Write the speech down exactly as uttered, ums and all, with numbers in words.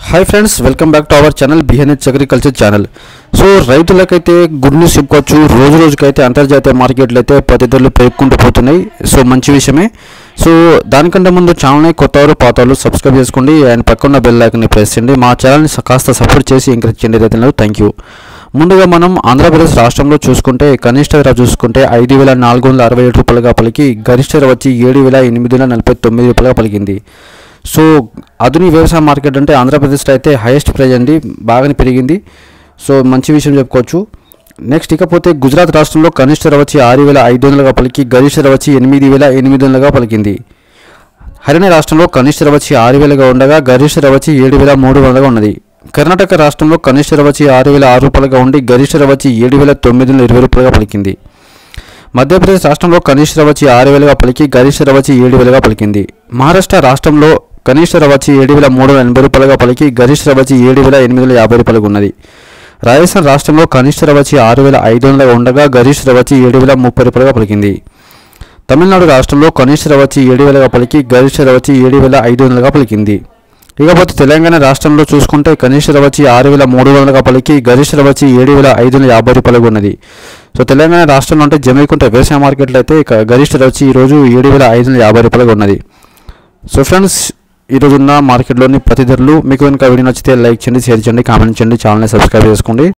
High friends welcome back to our channel BNH agriculture channel. So రైతులకైతే good news చెప్పుకోవచ్చు। రోజు రోజుకైతే అంతర్జాతీయ మార్కెట్లు అయితే ప్రతి ధరలు పెరుగుకుంటూ పోతున్నాయి। సో మంచి విషయమే। సో దానికంటే ముందు ఛానల్ని కొత్తవారు పాతవారు సబ్స్క్రైబ్ చేసుకోండి అండ్ పక్కన బెల్ ఐకాన్ని ప్రెస్ చేయండి। మా ఛానల్ని కాస్త సపోర్ట్ చేసి ఎంకరేజ్ చేయండి రైతులకు। Thank you. ముందుగా మనం ఆంధ్రప్రదేశ్ రాష్ట్రంలో చూసుకుంటే కనిష్ట ధర చూసుకుంటే ఐదు వేల నాలుగు వందల అరవై ఏడు రూపాయలుగా పలికి గరిష్ట ధర వచ్చి ఏడు వేల ఎనిమిది వందల నలభై తొమ్మిది రూపాయలుగా పలికింది। సో ఆధునిక వ్యవసాయ మార్కెట్ అంటే ఆంధ్రప్రదేశ్లో అయితే హైయెస్ట్ ప్రైజ్ అండి, బాగానే పెరిగింది। సో మంచి విషయం చెప్పుకోవచ్చు। నెక్స్ట్ ఇకపోతే గుజరాత్ రాష్ట్రంలో కనిష్ట ధర వచ్చి ఆరు వేల ఐదు వందలుగా పలికి గరిష్ట ధర వచ్చి ఎనిమిది వేల ఎనిమిది వందలుగా పలికింది। హర్యానా రాష్ట్రంలో కనిష్ట ధర వచ్చి ఆరు వేలుగా ఉండగా గరిష్ట ధర వచ్చి ఏడు వేల మూడు వందలుగా ఉన్నది। కర్ణాటక రాష్ట్రంలో కనిష్ట ధర వచ్చి ఆరు వేల ఆరు రూపాయలుగా ఉండి గరిష్ట ధర వచ్చి ఏడు వేల తొమ్మిది వందల ఇరవై రూపాయలుగా పలికింది। మధ్యప్రదేశ్ రాష్ట్రంలో కనిష్ట ధర వచ్చి ఆరు వేలుగా పలికి గరిష్ట ధర వచ్చి ఏడు వేలుగా పలికింది। మహారాష్ట్ర రాష్ట్రంలో కనిష్ట ధర వచ్చి ఏడు వేల మూడు వందల ఎనభై రూపాయలుగా పలికి గరిష్ట ధర వచ్చి ఏడు వేల ఎనిమిది వందల యాభై రూపాయలుగా ఉన్నది। రాజస్థాన్ రాష్ట్రంలో కనిష్ట ధర వచ్చి ఆరు వేల ఐదు వందలుగా ఉండగా గరిష్ట ధర వచ్చి ఏడు వేల ముప్పై రూపాయలుగా పలికింది। తమిళనాడు రాష్ట్రంలో కనిష్ట ధర వచ్చి ఏడు వేలుగా పలికి గరిష్ట ధర వచ్చి ఏడు వేల ఐదు వందలుగా పలికింది। ఇకపోతే తెలంగాణ రాష్ట్రంలో చూసుకుంటే కనిష్ట ధర వచ్చి ఆరు వేల మూడు వందలుగా పలికి గరిష్ట ధర వచ్చి ఏడు వేల ఐదు వందల యాభై రూపాయలుగా ఉన్నది। సో తెలంగాణ రాష్ట్రంలో అంటే జమేకుంట వ్యవసాయ మార్కెట్లో అయితే గరిష్ట ధర వచ్చి ఈరోజు ఏడు వేల ఐదు వందల యాభై రూపాయలుగా ఉన్నది। సో ఫ్రెండ్స్ ఈరోజున్న మార్కెట్లోని ప్రతి ధరలు మీకు కనుక వీడియో నచ్చితే లైక్ చేయండి, షేర్ చేయండి, కామెంట్ చేయండి, ఛానల్ని సబ్స్క్రైబ్ చేసుకోండి।